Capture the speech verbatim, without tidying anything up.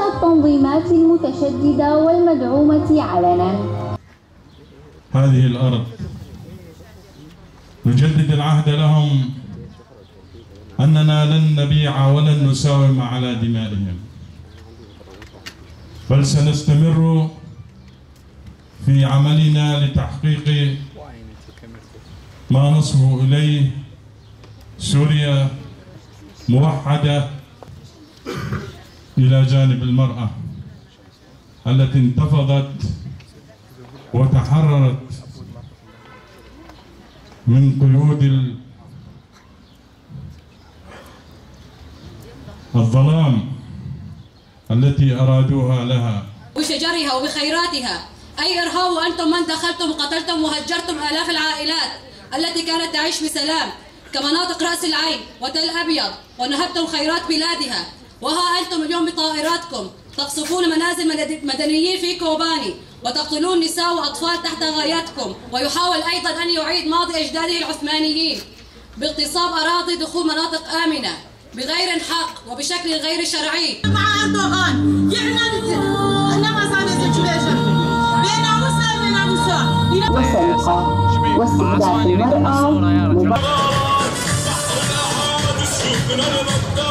التنظيمات المتشددة والمدعومة علنا. هذه الأرض نجدد العهد لهم أننا لن نبيع ولن نساوم على دمائهم، بل سنستمر في عملنا لتحقيق ما نصبو إليه سوريا موحدة إلى جانب المرأة التي انتفضت وتحررت من قيود الظلام التي أرادوها لها. بشجرها وبخيراتها أي إرهاب، وأنتم من دخلتم وقتلتم وهجرتم آلاف العائلات التي كانت تعيش بسلام كمناطق رأس العين وتل أبيض، ونهبتم خيرات بلادها. وها أنتم اليوم بطائراتكم تقصفون منازل مدنيين في كوباني وتقتلون نساء وأطفال تحت غاياتكم، ويحاول أيضا أن يعيد ماضي أجداده العثمانيين باغتصاب أراضي دخول مناطق آمنة بغير حق وبشكل غير شرعي. مع أردوغان يعلن أنما صار بين مسلم بين مسلم وسرقة واستهداف المرأة.